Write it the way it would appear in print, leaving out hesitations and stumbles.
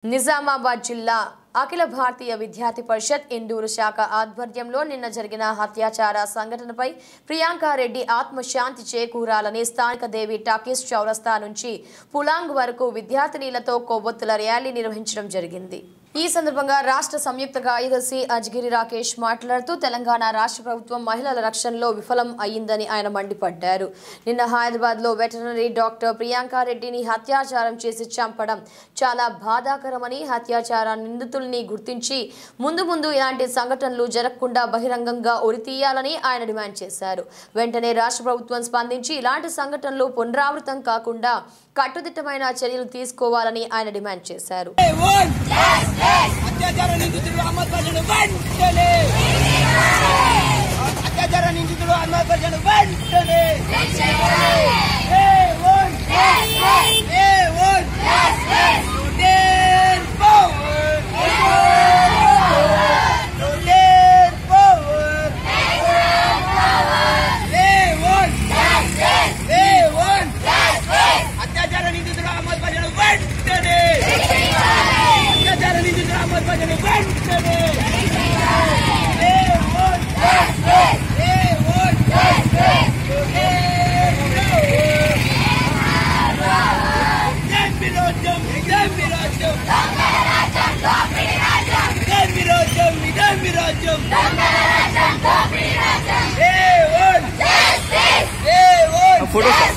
నిజామాబాద్ జిల్లా అఖిల భారతీయ విద్యార్థి పరిషత్ ఇందూరు శాఖ ఆధ్వర్యంలో నిన్న జరిగిన అత్యాచార సంఘటనపై ప్రియాంక రెడ్డి ఆత్మశాంతి చేకూరాలని స్థానిక దేవి టాకీస్ చౌరస్తా నుంచి పులాంగ్ వరకు విద్యార్థినిలతో కొవ్వొత్తుల ర్యాలీ నిర్వహించడం జరిగింది। ఈ సందర్భంగా రాష్ట్ర సంయుక్త కార్యదర్శి అజ్గిరి రాకేష్ మాట్లాడుతూ తెలంగాణ రాష్ట్ర ప్రభుత్వం మహిళల రక్షణలో విఫలం అయ్యిందని ఆయన మండిపడ్డారు। నిన్న హైదరాబాద్లో వెటరనరీ డాక్టర్ ప్రియాంక రెడ్డిని అత్యాచారం చేసి చంపడం చాలా బాధాకరమని అత్యాచార నిందితుల్ని గుర్తించి ముందు ఇలాంటి సంఘటనలు జరగకుండా బహిరంగంగా ఉరితీయాలని ఆయన డిమాండ్ చేశారు। వెంటనే రాష్ట్ర ప్రభుత్వం స్పందించి ఇలాంటి సంఘటనలు పునరావృతం కాకుండా కట్టుదిట్టమైన చర్యలు తీసుకోవాలని ఆయన డిమాండ్ చేశారు। फोटो